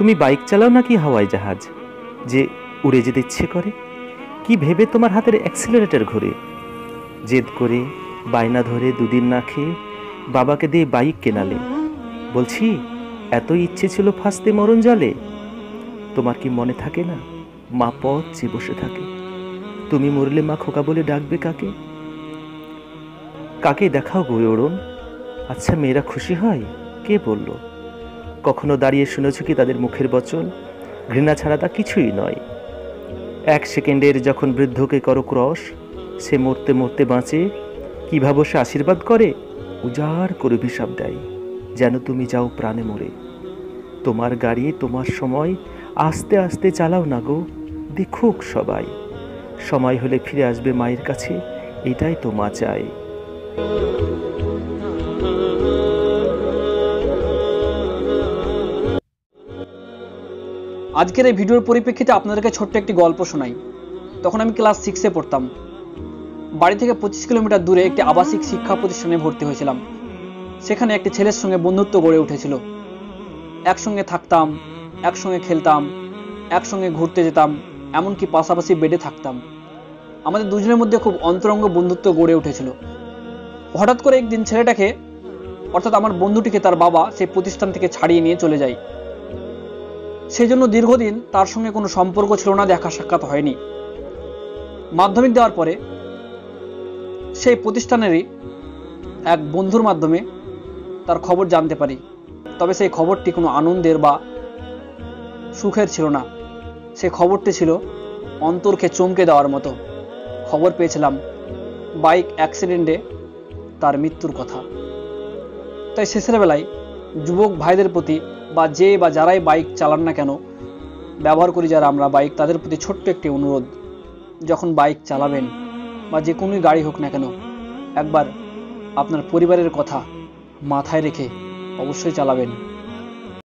তুমি বাইক চালাও নাকি হাওয়াই জাহাজ যে উড়ে যেতে ইচ্ছে করে? কি ভেবে তোমার হাতের অ্যাক্সিলারেটর ঘোরে? জেদ করে বায়না ধরে দুদিন না খেয়ে বাবাকে দিয়ে বাইক কেনালে। বলছি, এত ইচ্ছে ছিল ফাঁসতে মরণ জালে। তোমার কি মনে থাকে না, মা পথ চেয়ে বসে থাকে, তুমি মরলে মা খোকা বলে ডাকবে কাকে? কাকে দেখাও গো ওড়ন? আচ্ছা, মেয়েরা খুশি হয়? কে বলল? কখনো দাঁড়িয়ে শুনেছ কি তাদের মুখের বচন? ঘৃণা ছাড়া তা কিছুই নয়। 1 সেকেন্ডের যখন বৃদ্ধকে করো ক্রস, সে মরতে মরতে বাঁচে। কিভাবে সে আশীর্বাদ করে? উজাড় করে অভিশাপ দেয়, যেন তুমি যাও প্রাণে মরে। তোমার গাড়ি, তোমার সময়, আস্তে আস্তে চালাও না গো, দেখুক সবাই। সময় হলে ফিরে আসবে মায়ের কাছে, এটাই তো মা চায়। আজকের এই ভিডিওর পরিপ্রেক্ষিতে আপনাদেরকে ছোট্ট একটি গল্প শোনাই। তখন আমি ক্লাস 6-এ পড়তাম। বাড়ি থেকে 25 কিলোমিটার দূরে একটি আবাসিক শিক্ষা প্রতিষ্ঠানে ভর্তি হয়েছিলাম। সেখানে একটি ছেলের সঙ্গে বন্ধুত্ব গড়ে উঠেছিল। একসঙ্গে থাকতাম, একসঙ্গে খেলতাম, একসঙ্গে ঘুরতে যেতাম, এমনকি পাশাপাশি বেডে থাকতাম। আমাদের দুজনের মধ্যে খুব অন্তরঙ্গ বন্ধুত্ব গড়ে উঠেছিল। হঠাৎ করে একদিন ছেলেটাকে, অর্থাৎ আমার বন্ধুটিকে, তার বাবা সেই প্রতিষ্ঠান থেকে ছাড়িয়ে নিয়ে চলে যায়। সেই জন্য দীর্ঘদিন তার সঙ্গে কোনো সম্পর্ক ছিল না, দেখা সাক্ষাৎ হয়নি। মাধ্যমিক দেওয়ার পরে সেই প্রতিষ্ঠানেরই এক বন্ধুর মাধ্যমে তার খবর জানতে পারি। তবে সেই খবরটি কোনো আনন্দের বা সুখের ছিল না। সেই খবরটি ছিল অন্তরকে চমকে দেওয়ার মতো। খবর পেয়েছিলাম বাইক অ্যাক্সিডেন্টে তার মৃত্যুর কথা। তাই শেষের বেলায় যুবক ভাইদের প্রতি, বা যারাই বাইক চালান না কেন, ব্যবহার করি যারা আমরা বাইক, তাদের প্রতি ছোট্ট একটি অনুরোধ, যখন বাইক চালাবেন বা যে কোনো গাড়ি হোক না কেন, একবার আপনার পরিবারের কথা মাথায় রেখে অবশ্যই চালাবেন।